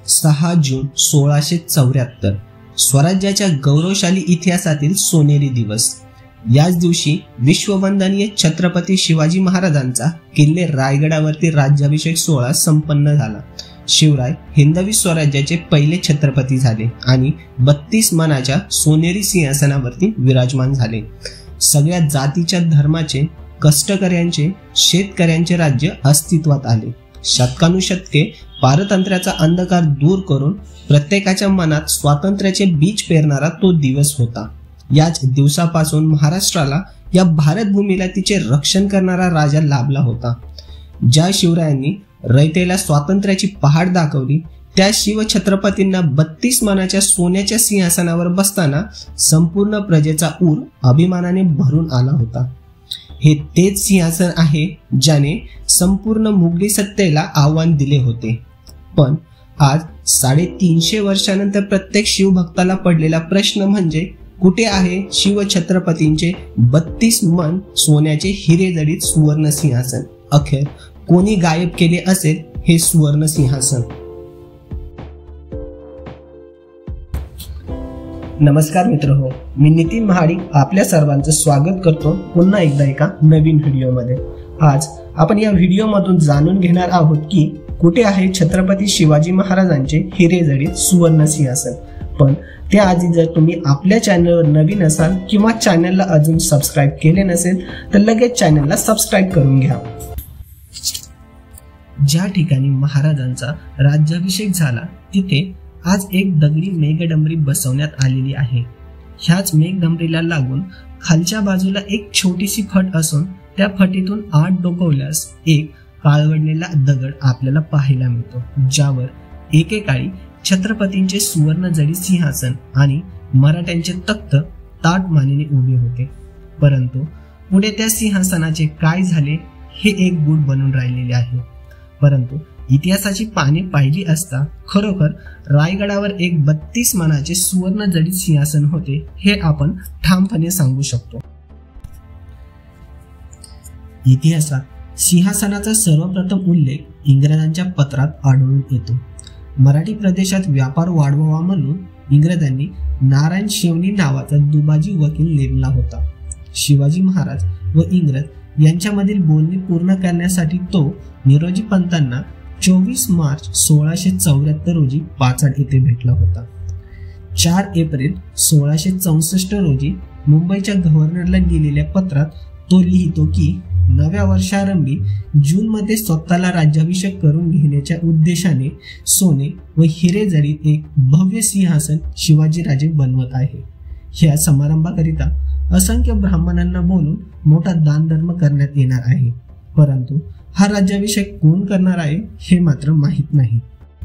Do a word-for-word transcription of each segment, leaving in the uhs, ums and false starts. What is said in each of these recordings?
सहा जून सोळाशे चौऱ्याहत्तर स्वराज्याच्या गौरवशाली इतिहासातील सोनेरी दिवस। याच दिवशी विश्ववंदनीय छत्रपती शिवाजी महाराजांचा किल्ले रायगडावरती राज्याभिषेक सोहळा संपन्न झाला। शिवराय हिंदवी स्वराज्याचे पहिले छत्रपती झाले आणि बत्तीस मानाच्या सोनेरी सिंहासनावरती विराजमान झाले। सगळ्या जातीच्या धर्माचे, कष्टकऱ्यांचे, शेतकऱ्यांचे राज्य अस्तित्वात आले। शतकानुशतके पारतंत्र्याचा अंधकार दूर करून प्रत्येकाच्या मनात स्वातंत्र्याचे बीज पेरणारा तो दिवस होता। याच दिवसापासून महाराष्ट्राला, या भारत भूमीला तिचे रक्षण करणारा राजा लाभला होता। ज्या शिवरायांनी रयतेला स्वातंत्र्याची पहाड दाखवली, त्या शिवछत्रपतींना बत्तीस मानाच्या सोन्याच्या सिंहासनावर बसताना संपूर्ण प्रजेचा ऊर अभिमानाने भरून आला होता। हे तेच सिंहासन आहे ज्याने संपूर्ण मुघली सत्तेला आव्हान दिले होते। पण आज साडेतीनशे वर्षानंतर प्रत्येक शिवभक्ताला पडलेला प्रश्न म्हणजे, कुठे आहे शिवछत्रपतींचे बत्तीस मन सोन्याचे हिरे जडित सुवर्ण सिंहासन? अखेर कोणी गायब केले असेल हे सुवर्ण सिंहासन? नमस्कार मित्रहो, मी नितीन महाडिक आपल्या सर्वांचं स्वागत करतो पुन्हा एकदा एका नवीन व्हिडिओमध्ये। आज आपण या व्हिडिओमधून जाणून घेणार आहोत की कुठे आहे छत्रपती शिवाजी महाराजांचे हिरे जडित सुवर्ण सिंहासन। पण त्याआधी जर तुम्ही आपल्या चॅनलवर नवीन असाल किंवा चॅनलला अजून सबस्क्राईब केले नसेल तर लगेच चॅनलला सबस्क्राईब करून घ्या। ज्या ठिकाणी महाराजांचा राज्याभिषेक झाला तिथे आज एक दगडी मेघडंबरी बसवण्यात आलेली आहे। ह्याच मेघडंबरीला लागून खालच्या बाजूला एक छोटीशी फट असून त्या फटीतून आत डोकावल्यास एक काळवडलेला दगड आपल्याला पाहायला मिळतो, ज्यावर एकेकाळी छत्रपतींचे सुवर्ण जडित सिंहासन आणि मराठ्यांचे तख्त ताठ मानेने उभे होते। परंतु पुढे त्या सिंहासनाचे काय झाले हे एक गूढ बनून राहिलेले आहे। परंतु इतिहासाची पाने पाहिली असता खरोखर रायगडावर एक बत्तीस मानाचे सुवर्ण जडित सिंहासन होते हे आपण ठामपणे सांगू शकतो। इतिहासात सिंहासनाचा सर्वप्रथम उल्लेख इंग्रजांच्या पत्रात आढळून येतो। मराठी प्रदेशात व्यापार वाढवावा म्हणून इंग्रजांनी नारायण शेवणी नावाचा दुबाजी वकील नेमला होता। शिवाजी महाराज व इंग्रज यांच्यामधील बोलणी पूर्ण करण्यासाठी तो निरोजी पंतांना चोवीस मार्च सोळाशे चौऱ्याहत्तर रोजी पाचाड येथे भेटला होता। चार एप्रिल सोळाशे चौसष्ट रोजी मुंबईच्या गव्हर्नरला लिहिलेल्या पत्रात तो लिहितो की नव्या वर्षारंभी जून मध्ये स्वतःला राज्याभिषेक करून घेण्याच्या उद्देशाने सोने व हिरे जडित एक भव्य सिंहासन शिवाजीराजे बनवत आहे। ह्या समारंभाकरिता असंख्य ब्राह्मणांना बोलून मोठा दानधर्म करण्यात येणार आहे। परंतु हा राज्याभिषेक कोण करणार आहे हे मात्र माहीत नाही।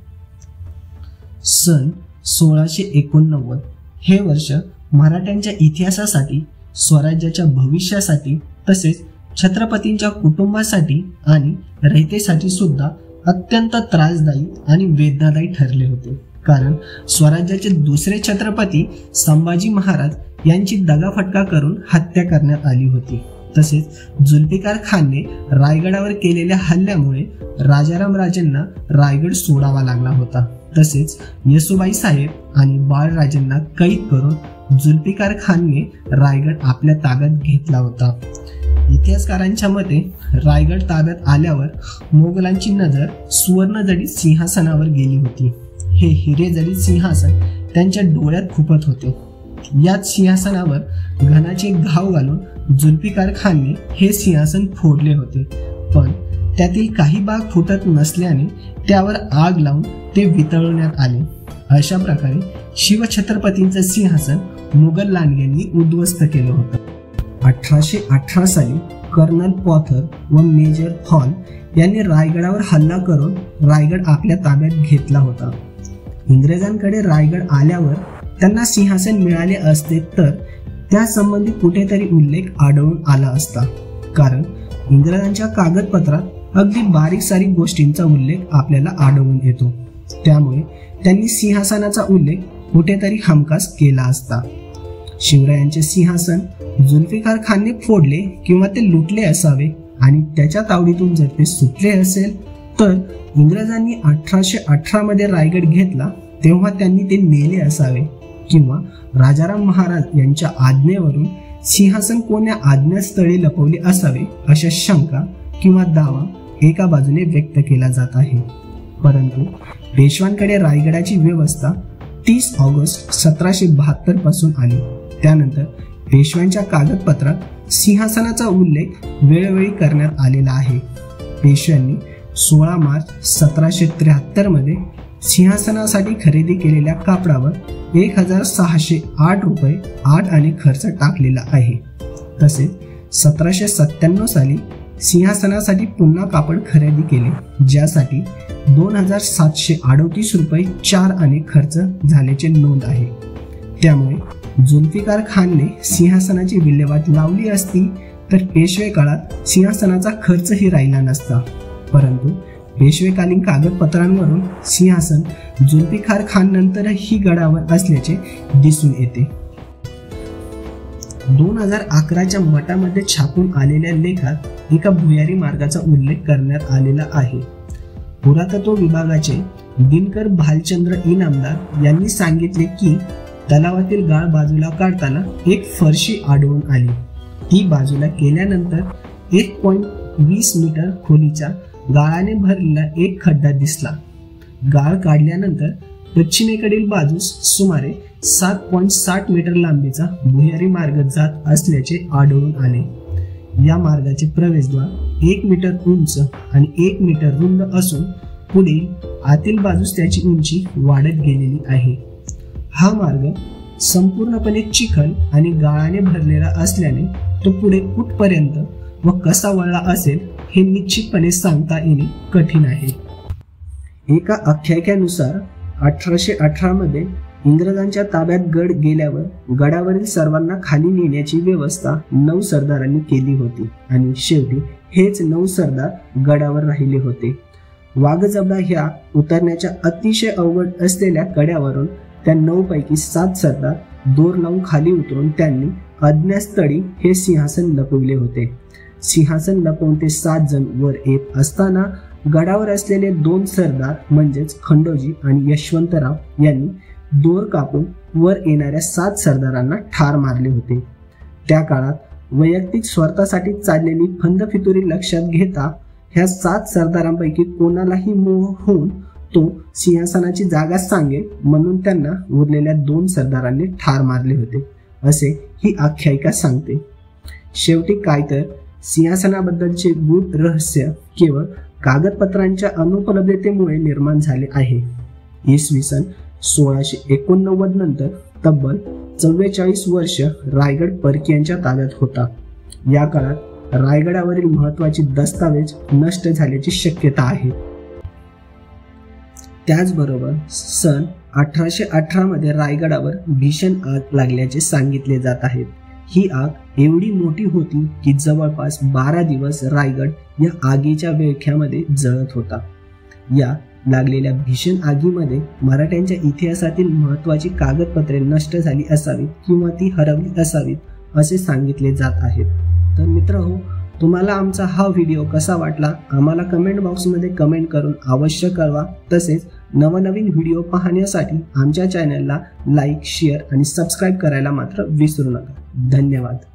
सन सोळाशे एकोणनव्वद हे वर्ष मराठ्यांच्या इतिहासासाठी, स्वराज्याच्या भविष्यासाठी तसेच छत्रपतींच्या कुटुंबासाठी आणि रयतेसाठी सुद्धा अत्यंत त्रासदायी आणि वेदनादायी ठरले होते। कारण स्वराज्याचे दुसरे छत्रपती संभाजी महाराज यांची दगाफटका करून हत्या करण्यात आली होती। तसेच जुल्फिकार खानने रायगडावर केलेल्या हल्ल्यामुळे राजाराम राजेंना रायगड सोडावा लागला होता। तसेच येसुबाई साहेब आणि बाळराजेंना कैद करून जुल्फिकार खानने रायगड आपल्या ताब्यात घेतला होता। इतिहासकारांच्या मते रायगड ताब्यात आल्यावर मोगलांची नजर सुवर्ण जडित सिंहासनावर गेली होती। हे हिरे जडित सिंहासन त्यांच्या डोळ्यात खुपत होते। याच सिंहासनावर घणाचे घाव घालून जुल्फिकार खानने हे सिंहासन फोडले होते, पण त्यातील काही भाग फुटत नसल्याने त्यावर आग लावून ते वितळवण्यात आले। अशा प्रकारे शिवछत्रपतींचे सिंहासन मुघल लांडग्यांनी उद्ध्वस्त केलं होतं। अठराशे अठरा साली कर्नल पॉथर व मेजर हॉल यांनी रायगडावर हल्ला करून रायगड आपल्या ताब्यात घेतला होता। इंग्रजांकडे रायगड आल्यावर त्यांना सिंहासन मिळाले असते तर त्यासंबंधी कुठेतरी उल्लेख आढळून आला असता, कारण इंग्रजांच्या कागदपत्रात अगदी बारीक सारीक गोष्टींचा उल्लेख आपल्याला आढळून येतो। त्यामुळे त्यांनी सिंहासनाचा उल्लेख कुठेतरी हमखास केला असता। शिवरायांचे सिंहासन जुल्फिकार खानने फोडले किंवा ते लुटले असावे आणि त्याच्या तावडीतून जर ते सुटले असेल तर इंग्रजांनी अठराशे अठरा मध्ये रायगड घेतला तेव्हा त्यांनी ते नेले असावे किंवा राजाराम महाराज यांच्या आज्ञेवरून सिंहासन कोण्या आज्ञास्थळी लपवले असावे अशा शंका किंवा दावा एका बाजूने व्यक्त केला जात आहे. परंतु पेशवांकडे रायगडाची व्यवस्था तीस ऑगस्ट सतराशे बहात्तर पासून आली. त्यानंतर पेशव्यांच्या कागदपत्रात सिंहासनाचा उल्लेख वेळोवेळी करण्यात आलेला आहे. पेशव्यांनी सोळा मार्च सतराशे त्र्याहत्तर मध्ये सिंहासनासाठी खरेदी केलेल्या कापडावर एक हजार सहाशे आठ रुपये आठ आणे खर्च टाकलेला आहे. तसेच सतराशे सत्त्याण्णव साली सिंहासनासाठी पुन्हा कापड खरेदी केले, ज्यासाठी दोन हजार सातशे अडोतीस रुपये चार आणे खर्च झाल्याचे नोंद आहे. त्यामुळे जुल्फिकार खानने सिंहासनाची विल्हेवाट लावली असती तर पेशवे काळात सिंहासनाचा खर्चही राहिला नसता. परंतु पेशवेकालीन कागदपत्रांवरून सिंहासन जुल्फिकार खान नंतरही गडावर असल्याचे दिसून येते. दोन हजार अकराच्या मठामध्ये छापून आलेल्या लेखात एका भुयारी मार्गाचा उल्लेख करण्यात आलेला आहे. पुरातत्व विभागाचे दिनकर भालचंद्र इनामदार यांनी सांगितले की तलावातील गाळ बाजूला काढताना एक फरशी आढळून आली. ती बाजूला केल्यानंतर एक पॉइंट वीस मीटर खोलीच्या गाळाने भरलेला एक खड्डा दिसला. गाळ काढल्यानंतर पश्चिमेकडील बाजूस सुमारे सात पॉइंट साठ मीटर लांबीचा भुयारी मार्ग जात असल्याचे आढळून आले. या मार्गाचे प्रवेशद्वार एक मीटर उंच आणि एक मीटर रुंद असून पुढे आतील बाजूस त्याची उंची वाढत गेलेली आहे. हा मार्ग संपूर्णपणे चिखल आणि गाळाने भरलेला असल्याने तो पुढे कुठपर्यंत व कसा वळला असेल हे निश्चितपणे सांगता येणे कठीण आहे. एका आख्यायिकेनुसार अठराशे अठरा मध्ये इंग्रजांच्या ताब्यात गड गेल्यावर गडावरील सर्वांना खाली नेण्याची व्यवस्था नऊ सरदारांनी केली होती आणि शेवटी हेच नऊ सरदार गडावर राहिले होते. वाघजबडा ह्या उतरण्याच्या अतिशय अवघड असलेल्या कड्यावरून त्या नऊ पैकी सात सरदार दोर लावून खाली उतरून त्यांनी अज्ञातस्थळी हे सिंहासन लपवले होते. सिंहासन लपवून ते सात जण वर येत असताना गडावर असलेले दोन सरदार म्हणजेच खंडोजी आणि यशवंतराव यांनी दोर कापून वर येणाऱ्या सात सरदारांना ठार मारले होते. त्या काळात वैयक्तिक स्वार्थासाठी चाललेली फंदफितुरी लक्षात घेता ह्या सात सरदारांपैकी कोणालाही मोह होऊन तो सिंहासनाची जागा सांगेल म्हणून त्यांना उरलेल्या दोन सरदारांनी ठार मारले होते असे ही आख्यायिका सांगते. शेवटी काय तर सिंहासनाबद्दलचे गूढ रहस्य केवळ कागदपत्रांच्या अनुपलब्धतेमुळे निर्माण झाले आहे. इसवी सन सोळाशे एकोणनव्वद नंतर तब्बल चव्वेचाळीस वर्ष रायगड परकीयांच्या ताब्यात होता. या काळात रायगडावरील महत्वाची दस्तावेज नष्ट झाल्याची शक्यता आहे. त्याचबरोबर सन अठराशे अठरा मध्ये रायगडावर भीषण आग लागल्याचे सांगितले जात आहेत. ही आग एवढी मोठी होती की जवळपास बारा दिवस रायगड या आगीच्या विळख्यामध्ये जळत होता. या लागलेल्या भीषण आगीमध्ये मराठ्यांच्या इतिहासातील महत्वाची कागदपत्रे नष्ट झाली असावीत किंवा ती हरवली असावीत असे सांगितले जात आहेत. तर मित्रहो, तुम्हाला आमचा हा व्हिडिओ कसा वाटला आम्हाला कमेंट बॉक्समध्ये कमेंट करून अवश्य कळवा. तसेच नवनवीन व्हिडिओ पाहण्यासाठी आमच्या चॅनलला लाईक, शेअर आणि सबस्क्राईब करायला मात्र विसरू नका. धन्यवाद.